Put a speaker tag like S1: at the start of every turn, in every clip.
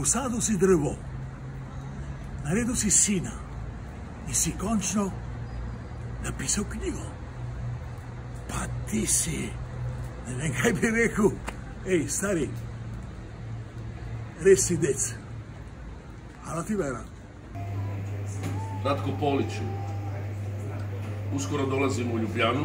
S1: posadu si drvo, naredil si sina in si končno napisal knjigo. Pa ti si, ne vem, kaj bi rekel, ej, stari, res si dec. Hvala ti, Vera.
S2: Ratko Poliću, uskoro dolazimo u Ljubljanu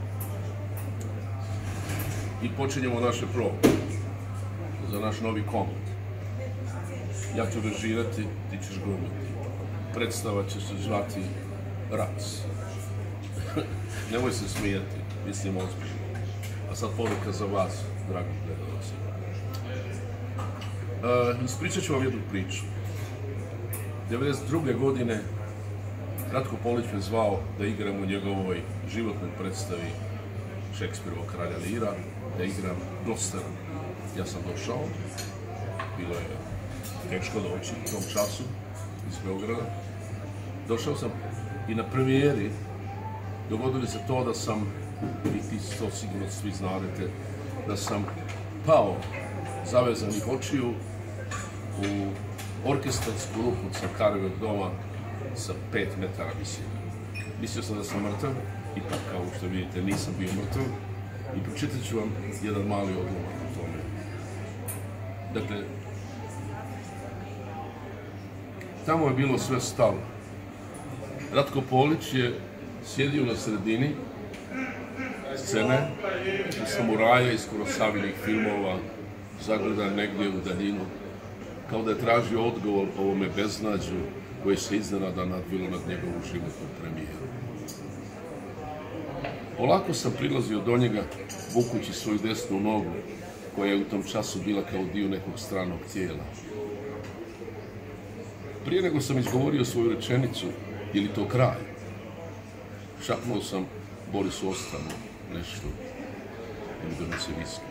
S2: i počinjemo naše probe za naš novi komad. Ja ću režirati, ti ćeš glumiti. Predstava će se zvati Rac. Nemoj se smijati, mislim ozbiljno. A sad poruka za vas, dragi gledalci. Ispričat ću vam jednu priču. 1992. godine Ratko Polić me zvao da igram u njegovoj životnoj predstavi Šekspirovog Kralja Lira, da igram Glostera. Ja sam došao, bilo je teško doći u tom času iz Beograda. Došao sam i na premijeri dogodilo se to da sam, i ti to sigurno svi znadete, da sam pao zavezanih očiju u orkestarsku rupu Cankarevog doma sa 5 metara visine. Mislio sam da sam mrtav, ipak kao što vidite nisam bio mrtav i pročitat ću vam jedan mali odlomak o tome. Dakle, tamo je bilo sve stalo. Ratko Polić je sjedio na sredini scene, u samuraja iz Kurosavinih filmova, zagledan negdje u daljinu, kao da je tražio odgovor ovome beznađu koje se iznenada nadvilo nad njegovu životnu premijeru. Polako sam prilazio do njega, vukući svoju desnu nogu, koja je u tom času bila kao dio nekog stranog tijela. Prije nego sam izgovorio svoju rečenicu, je li to kraj? Šapnuo sam Borisu Ostanu nešto, ili donese viski,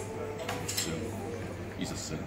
S2: iza scene.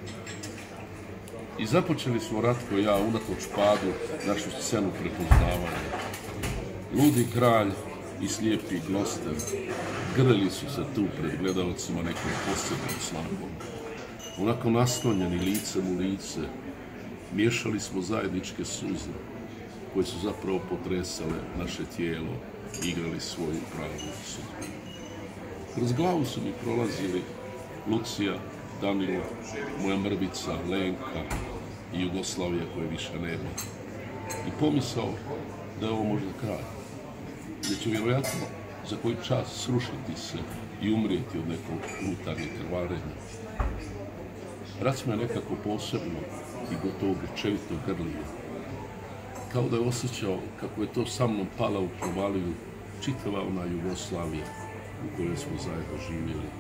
S2: I započeli smo Ratko i ja, unatoč padu, našu scenu prepoznavanja. Ludi kralj i slijepi Gloster grlili su se tu pred gledalcima nekom posebnom snagom. Onako naslonjeni licem u lice, miješali smo zajedničke suze, koje su zapravo potresale naše tijelo i igrali svoju pravu sudbinu. Kroz glavu su mi prolazili Lucija, Danilo, moja mrvica, Lenka i Jugoslavija koje više nema. I pomisao da je ovo možda kraj, da će vjerojatno za koji čas srušiti se i umrijeti od nekog unutarnjeg krvarenja. Rac me nekako posebno i gotovo grčevito grlio, kao da je osjećao kako je to sa mnom pala u provaliju čitava ona Jugoslavija u kojoj smo zajedno živjeli.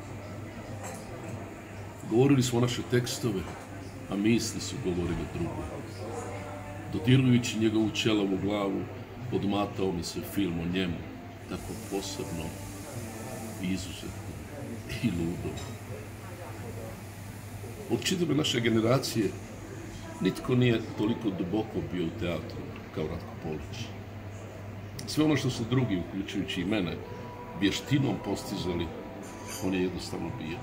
S2: Govorili smo naše tekstove, a misli su govorile drugo. Dodirujući njegovu ćelavu glavu, odmatao mi se film o njemu, tako posebno i izuzetno i ludo. Od čitave naše generacije nitko nije toliko duboko bio u teatru kao Ratko Polić. Sve ono što su drugi, uključujući i mene, vještinom postizali, on je jednostavno bio.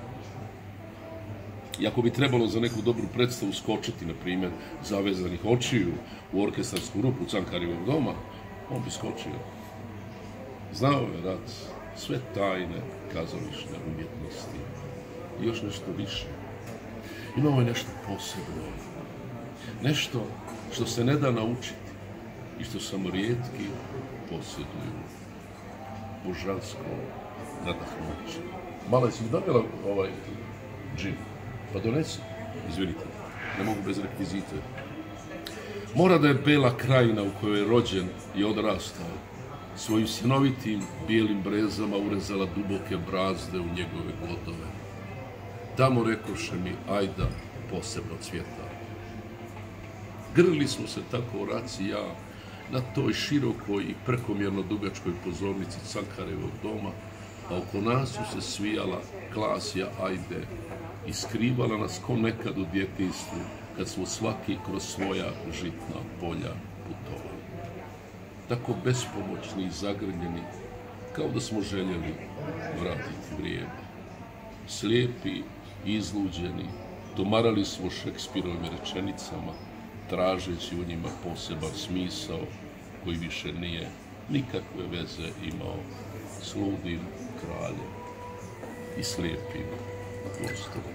S2: I ako bi trebalo za neku dobru predstavu skočiti, na primjer, zavezanih očiju u orkestarsku rupu Cankarevog doma, on bi skočio. Znao je Rac sve tajne kazališne umjetnosti i još nešto više. Imao je nešto posebno, nešto što se ne da naučiti i što samo rijetki posjeduju. Božansko nadahnuće. Mala, jesi mi donijela ovaj džin? Pa donesi. Izvinite, ne mogu bez rekvizite. Mora da je Bela krajina u kojoj je rođen i odrastao, svojim sinovitim bijelim brezama urezala duboke brazde u njegove glodove. Tamo, rekoše mi, ajda posebno cvjeta. Grlili smo se tako Rac i ja na toj širokoj i prekomjerno dugačkoj pozornici Cankarevog doma, a oko nas su se svijala klasja ajde i skrivala nas ko nekad u djetinjstvu, kad smo svaki kroz svoja žitna polja putovali. Tako bespomoćni i zagrljeni, kao da smo željeli vratiti vrijeme. Slijepi, izluđeni, Domarali smo Šekspirovim rečenicama, tražeći u njima poseban smisao koji više nije nikakve veze imao s ludim kraljem i slijepim prostorom.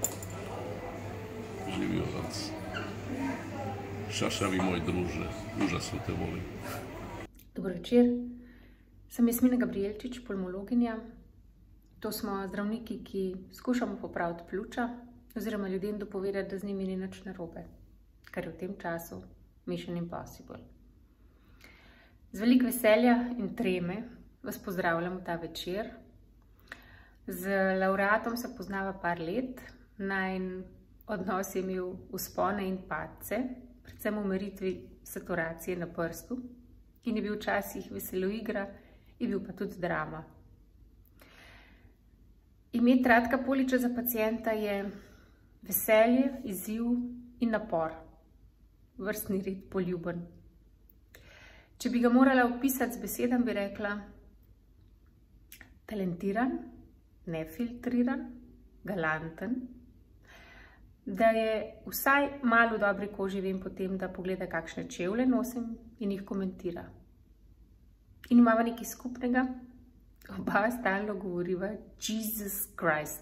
S2: Živio Lac. Šašavi moj druže, užasno te volim.
S3: Dobro večer, sem Jasmina Gabrielčič, pulmologinja. To smo zdravniki, ki skušamo popraviti pljuča oziroma ljudem dopovedati, da z njimi ni nič narobe, kar je v tem času Mission Impossible. Z veliko veselja in treme vas pozdravljam ta večer. Z lavreatom se poznava par let, najin odnos je imel vzpone in padce, predvsem v meritvi saturacije na prstu, in je bil včasih veseloigra, je bil pa tudi drama. Imeti Ratka Poliča za pacienta je veselje, izziv in napor, vrstni red poljuben. Če bi ga morala opisati z besedami, bi rekla talentiran, nefiltriran, galanten, da je vsaj malo v dobri koži, vem potem, da pogleda, kakšne čevlje nosim in jih komentira. In imava nekaj skupnega, oba stalno govoriva Jesus Christ.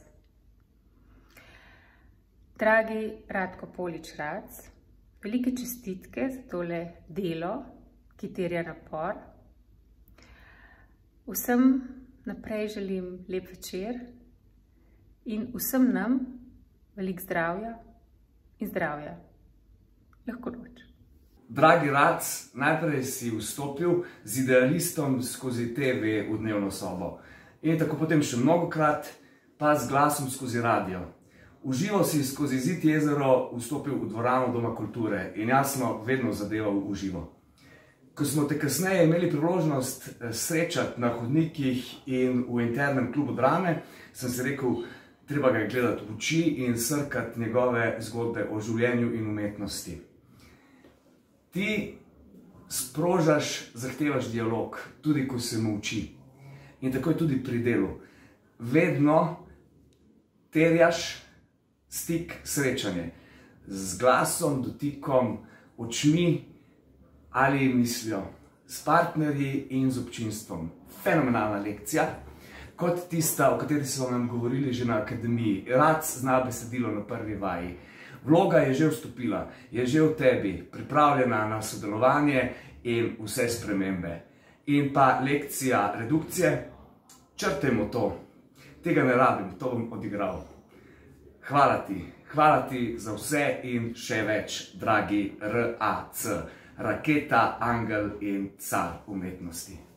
S3: Dragi Ratko Polič Rac, velike čestitke za tole delo, ki terja napor. Vsem naprej želim lep večer in vsem nam veliko zdravja in zdravja. Lahko noč.
S4: Dragi Rac, najprej si vstopil z idealistom skozi TV v dnevno sobo in tako potem še mnogokrat pa z glasom skozi radio. Uživo si skozi Zid jezero vstopil v dvorano Doma kulture in jasno vedno zadeval v živo. Ko smo te kasneje imeli priložnost srečati na hodnikih in v internem klubu Drame, sem si rekel, treba ga gledati v oči in srkati njegove zgodbe o življenju in umetnosti. Ti sprožaš, zahtevaš dialog, tudi ko se molči. In tako je tudi pri delu. Vedno terjaš stik, srečanje z glasom, dotikom, očmi ali mislijo, s partnerji in z občinstvom. Fenomenalna lekcija, kot tista, o kateri smo nam govorili že na akademiji. Rac zna besedilo na prvi vaji. Vloga je že vstopila, je že v tebi, pripravljena na sodelovanje in vse spremembe. In pa lekcija redukcije, črtajmo to, tega ne rabim, to bom odigral. Hvala ti za vse in še več, dragi RAC, raketa, angel in car umetnosti.